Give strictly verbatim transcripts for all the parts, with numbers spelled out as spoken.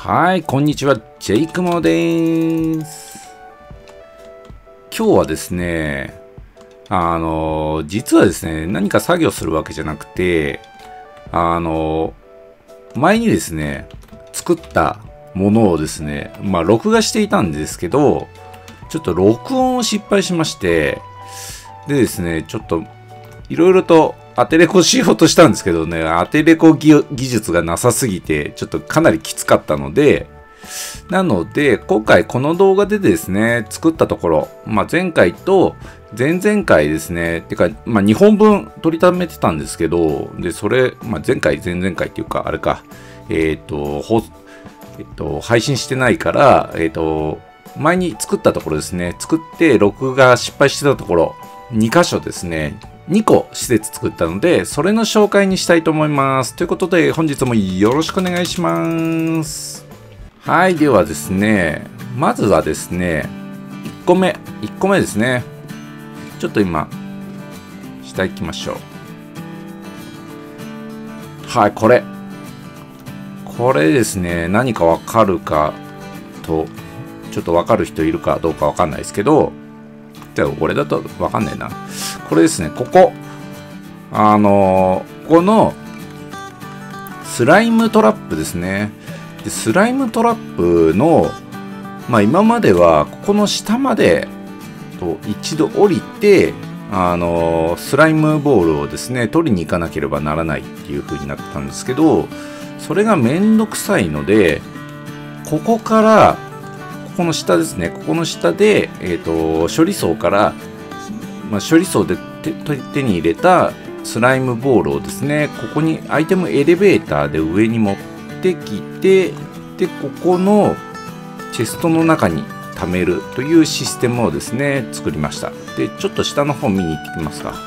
はい、こんにちは、ジェイクモです。今日はですね、あの、実はですね、何か作業するわけじゃなくて、あの、前にですね、作ったものをですね、まあ、録画していたんですけど、ちょっと録音を失敗しまして、でですね、ちょっと、いろいろと当てレコしようとしたんですけどね、当てレコ技術がなさすぎて、ちょっとかなりきつかったので、なので、今回この動画でですね、作ったところ、まあ、前回と前々回ですね、てか、まあ、にほんぶん取りためてたんですけど、で、それ、まあ、前回、前々回っていうか、あれか、えっと、ほえっと、配信してないから、えっと、前に作ったところですね、作って録画失敗してたところ、にかしょですね、にこ施設作ったので、それの紹介にしたいと思います。ということで、本日もよろしくお願いします。はい、ではですね、まずはですね、いっこめ、いっこめですね。ちょっと今、下行きましょう。はい、これ。これですね、何かわかるかと、ちょっとわかる人いるかどうかわかんないですけど、じゃあ、俺だとわかんないな。これですね、ここ。あのー、ここの、スライムトラップですね。でスライムトラップの、まあ今までは、ここの下まで、と一度降りて、あのー、スライムボールをですね、取りに行かなければならないっていう風になったんですけど、それがめんどくさいので、ここから、ここの下ですね、ここの下で、えっと、処理層から、まあ、処理層で 手, 手に入れたスライムボールをですね、ここにアイテムエレベーターで上に持ってきて、で、ここのチェストの中に貯めるというシステムをですね、作りました。で、ちょっと下の方見に行ってきますか。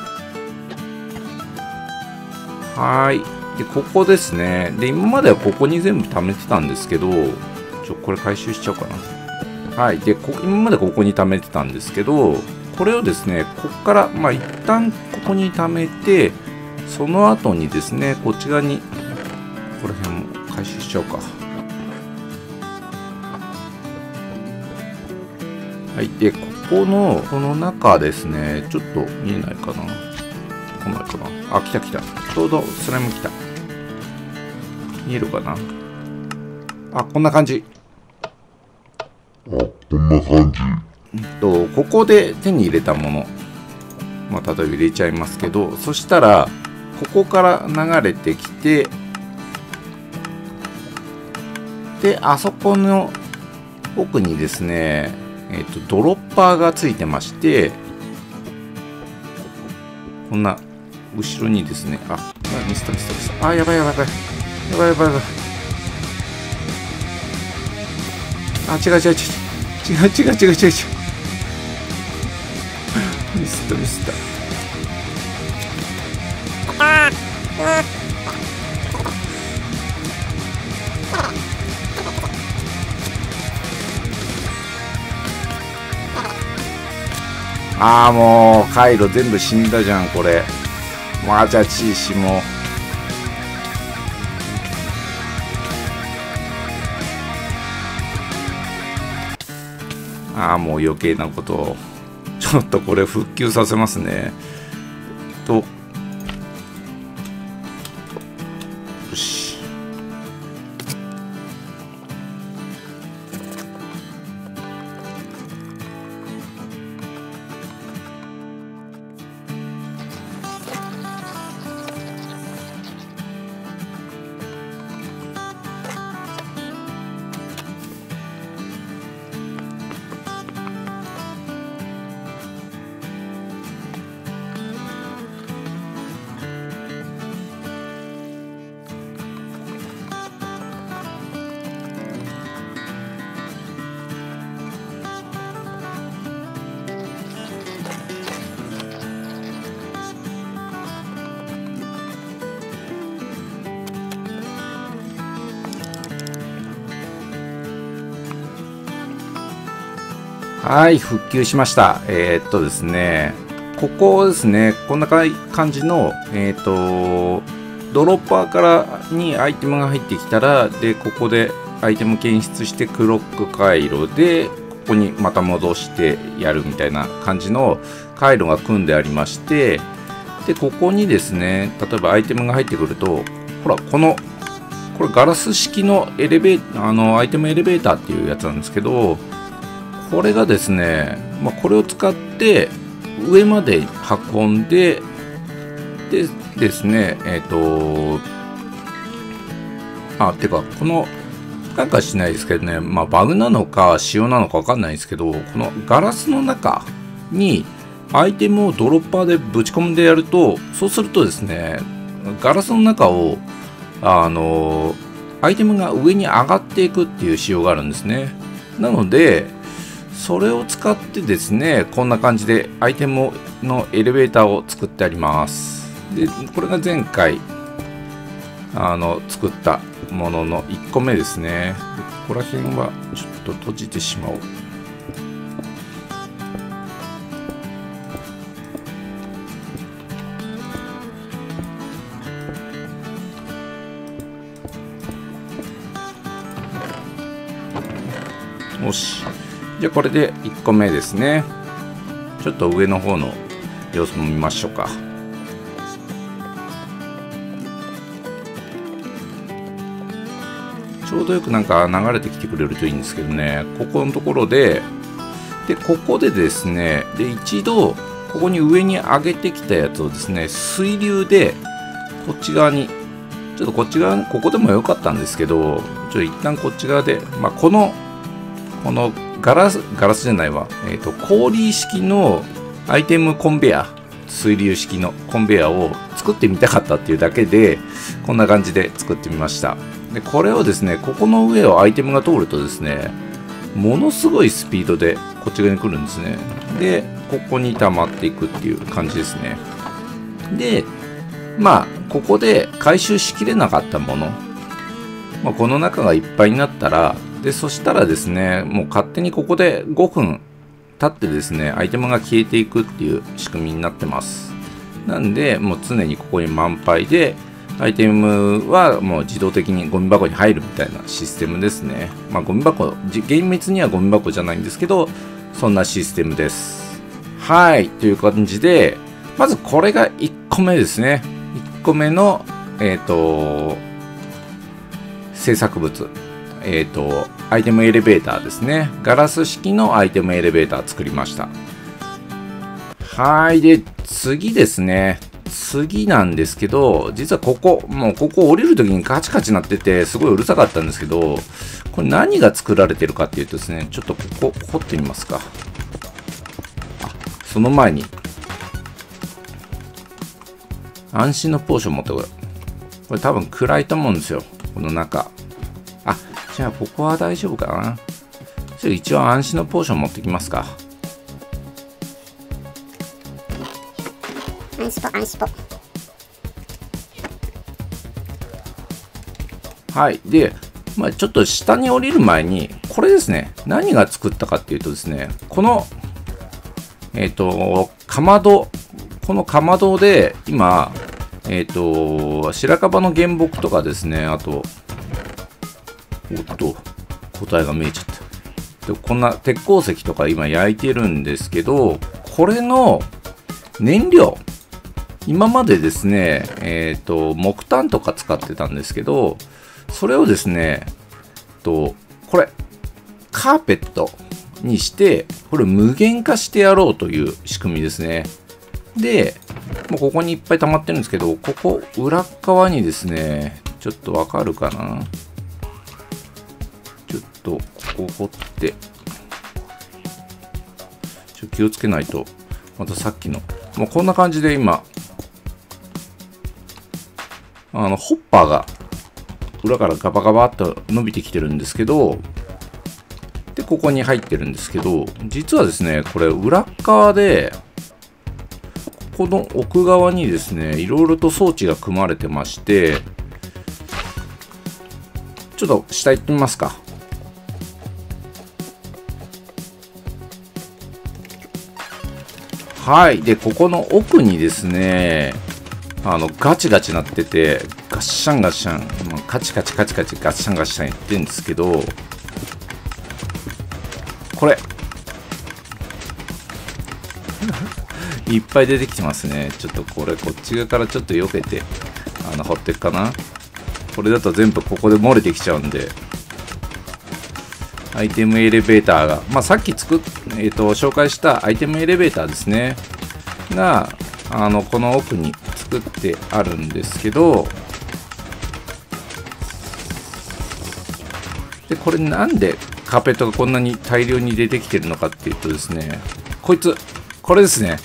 はい。で、ここですね。で、今まではここに全部貯めてたんですけど、ちょ、これ回収しちゃおうかな。はい。で、こ今までここに貯めてたんですけど、これをですね、ここから、まあ、一旦ここに貯めて、その後にですね、こっち側に、ここら辺も回収しちゃおうか。はい。で、ここの、この中ですね、ちょっと見えないかな。来ないかな。あ、来た来た。ちょうどスライム来た。見えるかな。あ、こんな感じ。 あ、こんな感じ。 とここで手に入れたもの、まあ、例えば入れちゃいますけど、そしたらここから流れてきて、であそこの奥にですね、えっとドロッパーがついてまして、こんな後ろにですね、あ、ミスったミスったミスった、あ、やばいやばいやばいやばいやばいやばい、あ、違う違う違う違う違う違う違う違う、ミスったミスった。ああ、もう回路全部死んだじゃんこれ。マジャチーシもああ、もう余計なことを。ちょっとこれ復旧させますね。と、よし。はい、復旧しました。えー、っとですね、ここですね、こんな感じの、えー、っと、ドロッパーからにアイテムが入ってきたら、で、ここでアイテム検出してクロック回路でここにまた戻してやるみたいな感じの回路が組んでありまして、でここにですね、例えばアイテムが入ってくると、ほらこのこれガラス式のエレベーター、あのアイテムエレベーターっていうやつなんですけど、これがですね、まあ、これを使って上まで運んで、でですね、えっと、あ、てか、この、なんかしないですけどね、まあ、バグなのか、仕様なのかわかんないですけど、このガラスの中にアイテムをドロッパーでぶち込んでやると、そうするとですね、ガラスの中を、あの、アイテムが上に上がっていくっていう仕様があるんですね。なので、それを使ってですね、こんな感じでアイテムのエレベーターを作ってあります。で、これが前回、あの、作ったもののいっこめですね。ここら辺はちょっと閉じてしまおう。よし。じゃあこれでいっこめですね。ちょっと上の方の様子も見ましょうか。ちょうどよくなんか流れてきてくれるといいんですけどね。ここのところで、で、ここでですね、で、一度、ここに上に上げてきたやつをですね、水流で、こっち側に、ちょっとこっち側に、ここでもよかったんですけど、ちょっと一旦こっち側で、まあ、この、このガラス、ガラスじゃないわ、えっと、氷式のアイテムコンベヤ、水流式のコンベヤを作ってみたかったっていうだけで、こんな感じで作ってみました。で、これをですね、ここの上をアイテムが通るとですね、ものすごいスピードでこっち側に来るんですね。で、ここに溜まっていくっていう感じですね。で、まあ、ここで回収しきれなかったもの、まあ、この中がいっぱいになったら、で、そしたらですね、もう勝手にここでごふん経ってですね、アイテムが消えていくっていう仕組みになってます。なんで、もう常にここに満杯で、アイテムはもう自動的にゴミ箱に入るみたいなシステムですね。まあゴミ箱、厳密にはゴミ箱じゃないんですけど、そんなシステムです。はい、という感じで、まずこれがいっこめですね。いっこめの、えっと、制作物。えっと、アイテムエレベーターですね。ガラス式のアイテムエレベーター作りました。はい、で、次ですね。次なんですけど、実はここ、もうここ降りるときにカチカチ鳴ってて、すごいうるさかったんですけど、これ何が作られてるかっていうとですね、ちょっとここ掘ってみますか。あ、その前に、安心のポーション持ってこい。これ多分暗いと思うんですよ、この中。あ、じゃあここは大丈夫かな。ちょ一応安心のポーション持ってきますか。 安心ポ、安心ポ。はい。で、まあ、ちょっと下に降りる前に、これですね、何が作ったかっていうとですね、この、えっと、かまど、このかまどで、今、えっと、白樺の原木とかですね、あと、おっと、答えが見えちゃった。で、こんな鉄鉱石とか今焼いてるんですけど、これの燃料、今までですね、えっと、木炭とか使ってたんですけど、それをですね、と、これ、カーペットにして、これ無限化してやろうという仕組みですね。で、もうここにいっぱい溜まってるんですけど、ここ、裏側にですね、ちょっとわかるかな？ちょっと、ここ掘って、ちょっと気をつけないと、またさっきの、もうこんな感じで今、あの、ホッパーが裏からガバガバっと伸びてきてるんですけど、で、ここに入ってるんですけど、実はですね、これ裏側で、ここの奥側にですね、いろいろと装置が組まれてまして、ちょっと下行ってみますか。はい。で、ここの奥にですね、 あのガチガチなってて、ガッシャンガッシャン、まあ、カチカチカチカチガッシャンガッシャン言ってるんですけど、これいっぱい出てきてますね。ちょっとこれこっち側からちょっと避けてあの掘っていくかな。これだと全部ここで漏れてきちゃうんで、アイテムエレベーターが、まあ、さっき作っ、えーと、紹介したアイテムエレベーターですねが、あのこの奥に作ってあるんですけど、でこれなんでカーペットがこんなに大量に出てきてるのかっていうとですね、こいつこれですね、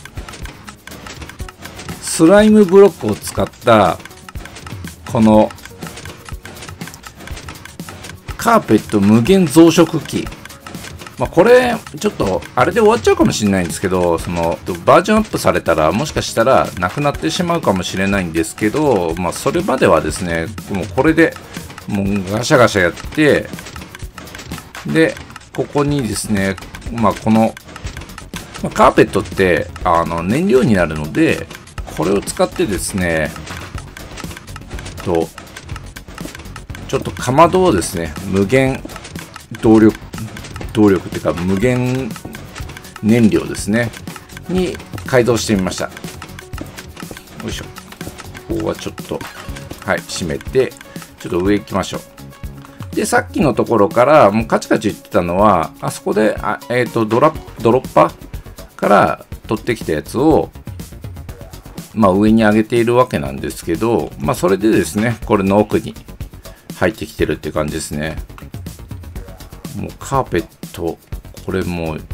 スライムブロックを使ったこのカーペット無限増殖機、まあ、これちょっとあれで終わっちゃうかもしれないんですけど、そのバージョンアップされたらもしかしたらなくなってしまうかもしれないんですけど、まあ、それまではですね、もうこれでもうガシャガシャやって、でここにですね、まあ、この、まあ、カーペットってあの燃料になるので、これを使ってですねとちょっとかまどをですね、無限動力動力っていうか無限燃料ですねに改造してみました。よいしょ。ここはちょっとはい閉めて、ちょっと上行きましょう。でさっきのところからもうカチカチ言ってたのは、あそこであ、えー、とドラドロッパーから取ってきたやつを、まあ、上に上げているわけなんですけど、まあ、それでですね、これの奥に入ってきてるって感じですね。もうカーペット、これもう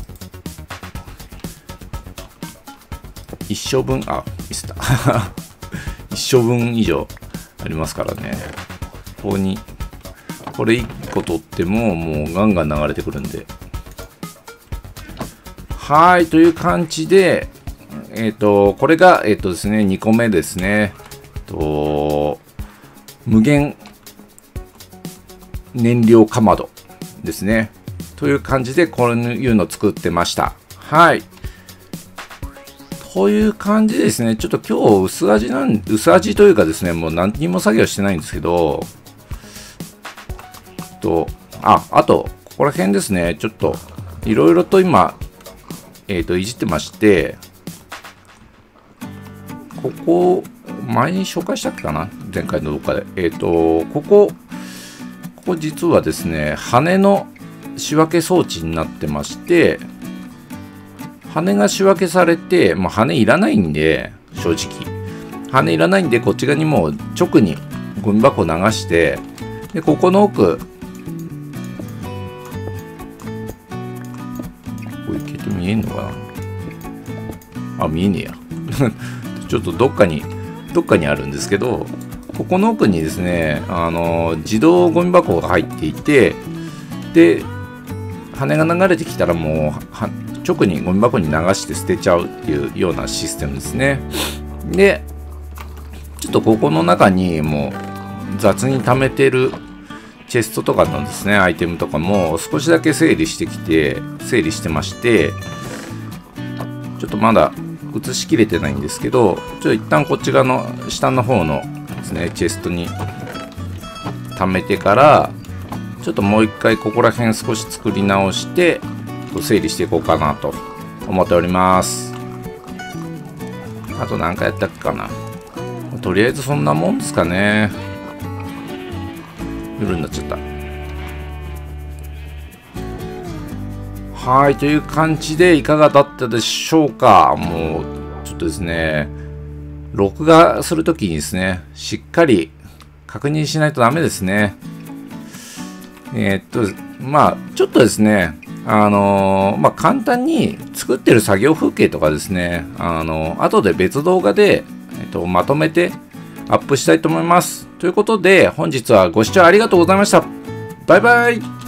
一生分、あ、ミスった一生分以上ありますからね。ここにこれいっこ取ってももうガンガン流れてくるんで、はい、という感じで、えっとこれがえっとですねにこめですね。と無限燃料かまどですね。という感じでこういうのを作ってました。はい。という感じでですね、ちょっと今日薄味なん、薄味というかですね、もう何にも作業してないんですけど、と、あ、あと、ここら辺ですね、ちょっといろいろと今、えっと、いじってまして、ここ、前に紹介したっけかな、前回の動画で。えっと、ここ、ここ実はですね、羽の仕分け装置になってまして、羽が仕分けされて、まあ、羽いらないんで、正直。羽いらないんで、こっち側にもう直にゴミ箱流して、で、ここの奥、これいけて見えんのかなあ、見えねえや。ちょっとどっかに、どっかにあるんですけど、ここの奥にですね、あの、自動ゴミ箱が入っていて、で、羽が流れてきたらもう、直にゴミ箱に流して捨てちゃうっていうようなシステムですね。で、ちょっとここの中にもう雑に溜めてるチェストとかのですね、アイテムとかも少しだけ整理してきて、整理してまして、ちょっとまだ映しきれてないんですけど、ちょっと一旦こっち側の下の方のですね、チェストに溜めてから、ちょっともう一回ここら辺少し作り直して、整理していこうかなと思っております。あと何かやったっけかな。とりあえずそんなもんですかね。夜になっちゃった。はい、という感じでいかがだったでしょうか。もうちょっとですね、録画するときにですね、しっかり確認しないとダメですね。えー、っとまあちょっとですね、あのー、まあ簡単に作ってる作業風景とかですね、あのー、後で別動画で、えっと、まとめてアップしたいと思います。ということで本日はご視聴ありがとうございました。バイバイ。